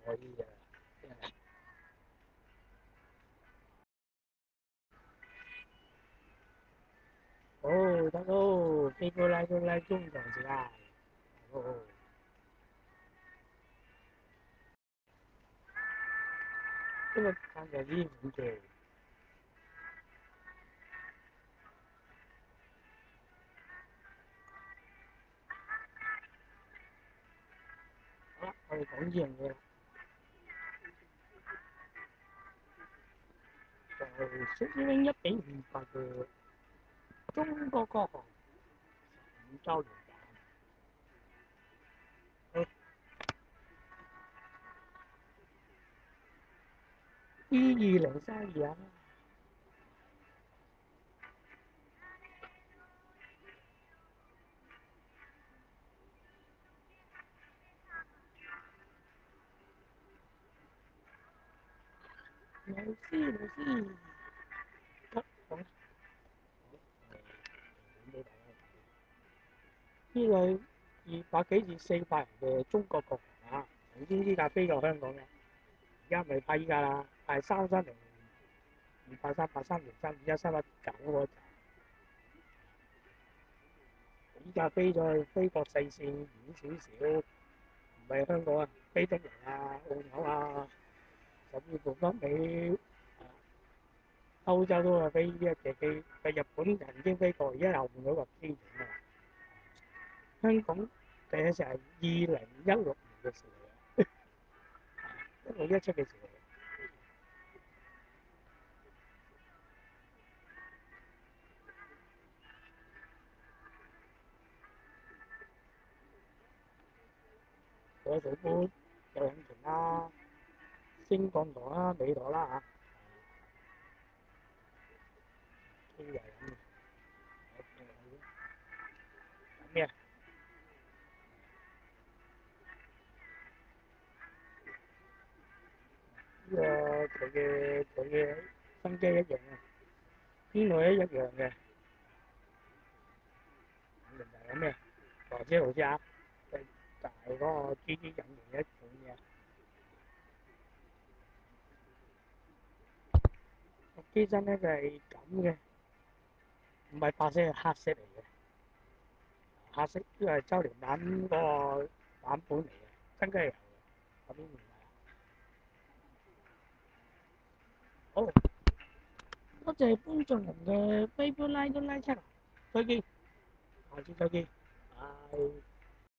可以嘅，真係。哦，得喽，飛過來過來中場起來。哦，這個看着你很久。好啦，我哋講呢樣嘢啦，就屬於1比5嘅中國國航15週年版。好，B2032啊，冇事，得講俾大家睇。呢個200幾至400人嘅中國國航啊，曾經依架飛過香港嘅，而家咪派依架啦，派330、283、8303、21319嗰陣。依架飛咗去飛國際線遠少少，唔係香港啊，飛東南啊、澳洲啊，甚至乎北美、歐洲都係飛呢一隻機。日本曾經飛過，而家又換咗個機型啊。香港第一次係2016年嘅事嚟嘅，16、17嘅事嚟嘅。我做波有引擎啦，升降舵啦、尾舵啦嚇，都係咁嘅。呢個佢嘅分機一樣嘅，邊度都一樣嘅，肯定就係咁嘅。羅車路士啊，就係嗰個 GT 引擎一款嘅。機身咧就係咁嘅，唔係白色係黑色嚟嘅，黑色呢個係周年版嗰個版本嚟嘅，真係有嘅。咁明白。好，多謝觀眾人嘅飛波拉都拉出嚟，再見，下次再見，拜。